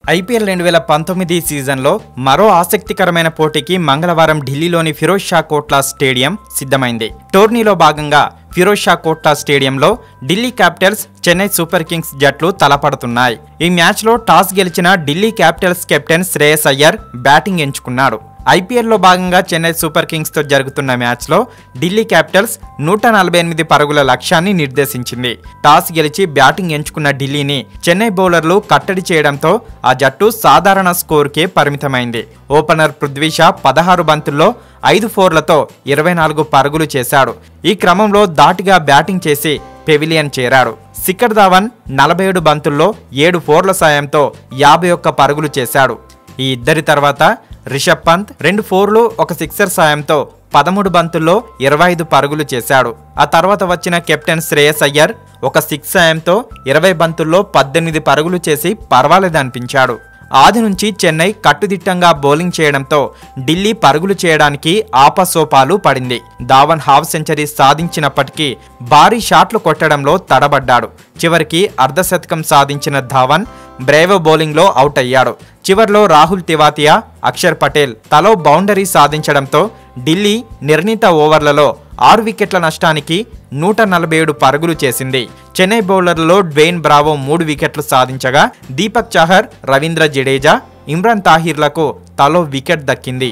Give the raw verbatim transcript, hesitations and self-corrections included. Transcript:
IPL రెండు వేల పంతొమ్మిది సీజన్లో మరో ఆసక్తికరమైన పోటీకి మంగళవారం ఢిల్లీలోని ఫిరోజ్ షా కోట్లా స్టేడియం సిద్ధమైంది. టోర్నీలో భాగంగా ఫిరోజ్ షా కోట్లా స్టేడియంలో Delhi capitals, Chennai super kings జట్లు తలపడుతున్నాయి. ఈ మ్యాచ్లో టాస్ గెలిచిన Delhi capitals captain Shreyas Iyer batting ఎంచుకున్నాడు. ఐపీఎల్లో భాగంగా చెన్నై సూపర్ కింగ్స్తో జరుగుతున్న మ్యాచ్లో ఢిల్లీ క్యాపిటల్స్ నూట నలభై ఎనిమిది పరుగుల లక్ష్యాన్ని నిర్దేశించింది. టాస్ గెలిచి బ్యాటింగ్ ఎంచుకున్న ఢిల్లీని చెన్నై బౌలర్లు కట్టడి చేయడంతో ఆ జట్టు సాధారణ స్కోరుకే పరిమితమైంది. ఓపెనర్ పృథ్వీ షా పదహారు బంతుల్లో ఐదు ఫోర్లతో ఇరవై నాలుగు పరుగులు చేశాడు. ఈ క్రమంలో ధాటిగా బ్యాటింగ్ చేసి పెవిలియన్ చేరాడు. శిఖర్ ధావన్ నలభై ఏడు బంతుల్లో ఏడు ఫోర్ల సాయంతో యాభై ఒక్క పరుగులు చేశాడు. ఈ ఇద్దరి తర్వాత రిషబ్ పంత్ రెండు ఫోర్లు ఒక సిక్సర్ సాయంతో పదమూడు బంతుల్లో ఇరవై ఐదు పరుగులు చేశాడు. ఆ తర్వాత వచ్చిన కెప్టెన్ శ్రేయస్ అయ్యర్ ఒక సిక్స్ సాయంతో ఇరవై బంతుల్లో పద్దెనిమిది పరుగులు చేసి పర్వాలేదనిపించాడు. ఆది నుంచి చెన్నై కట్టుదిట్టంగా బౌలింగ్ చేయడంతో ఢిల్లీ పరుగులు చేయడానికి ఆపసోపాలు పడింది. ధావన్ హాఫ్ సెంచరీ సాధించినప్పటికీ భారీ షాట్లు కొట్టడంలో తడబడ్డాడు. చివరికి అర్ధశతకం సాధించిన ధావన్ బ్రేవో బౌలింగ్లో అవుట్ అయ్యాడు. చివర్లో రాహుల్ తివాతియా, అక్షర్ పటేల్ తలో బౌండరీ సాధించడంతో ఢిల్లీ నిర్ణీత ఓవర్లలో ఆరు వికెట్ల నష్టానికి నూట నలభై ఏడు పరుగులు చేసింది. చెన్నై బౌలర్లలో డ్వేన్ బ్రావో మూడు వికెట్లు సాధించగా దీపక్ చాహర్, రవీంద్ర జడేజా, ఇమ్రాన్ తాహిర్లకు తలో వికెట్ దక్కింది.